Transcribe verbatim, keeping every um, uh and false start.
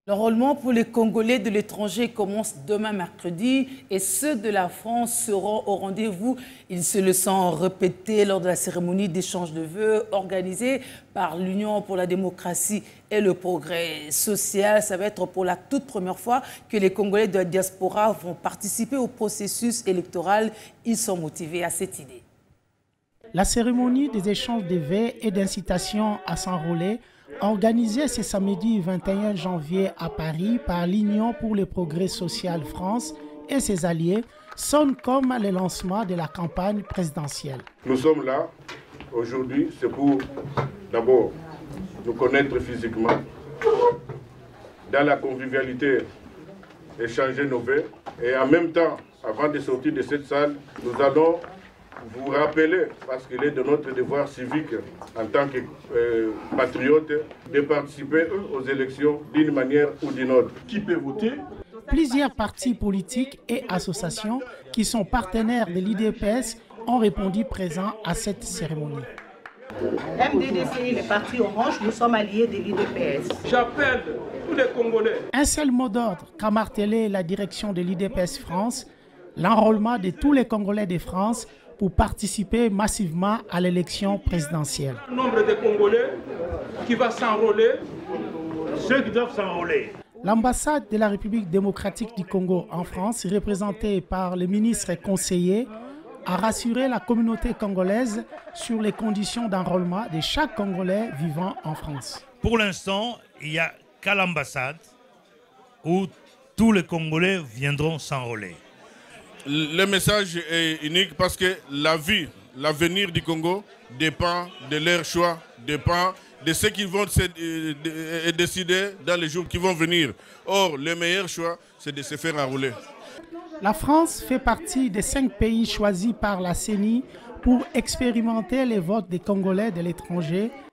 L'enrôlement pour les Congolais de l'étranger commence demain mercredi et ceux de la France seront au rendez-vous. Ils se le sont répété lors de la cérémonie d'échange de vœux organisée par l'Union pour la démocratie et le progrès social. Ça va être pour la toute première fois que les Congolais de la diaspora vont participer au processus électoral. Ils sont motivés à cette idée. La cérémonie des échanges de vœux et d'incitation à s'enrôler, organisée ce samedi vingt et un janvier à Paris par l'Union pour le progrès social France et ses alliés, sonne comme le lancement de la campagne présidentielle. Nous sommes là aujourd'hui, c'est pour d'abord nous connaître physiquement, dans la convivialité, échanger nos vœux et en même temps, avant de sortir de cette salle, nous allons vous rappeler, parce qu'il est de notre devoir civique en tant que euh, patriote, de participer aux élections d'une manière ou d'une autre. Qui peut voter? Plusieurs partis politiques et associations qui sont partenaires de l'I D P S ont répondu présents à cette cérémonie. M D D C I, le parti Orange, nous sommes alliés de l'I D P S. J'appelle tous les Congolais. Un seul mot d'ordre qu'a martelé la direction de l'I D P S France, l'enrôlement de tous les Congolais de France pour participer massivement à l'élection présidentielle. Le nombre de Congolais qui va s'enrôler, ceux qui doivent s'enrôler. L'ambassade de la République démocratique du Congo en France, représentée par le ministre conseiller, a rassuré la communauté congolaise sur les conditions d'enrôlement de chaque Congolais vivant en France. Pour l'instant, il n'y a qu'à l'ambassade où tous les Congolais viendront s'enrôler. Le message est unique parce que la vie, l'avenir du Congo dépend de leur choix, dépend de ce qu'ils vont décider dans les jours qui vont venir. Or, le meilleur choix, c'est de se faire enrôler. La France fait partie des cinq pays choisis par la C E N I pour expérimenter les votes des Congolais de l'étranger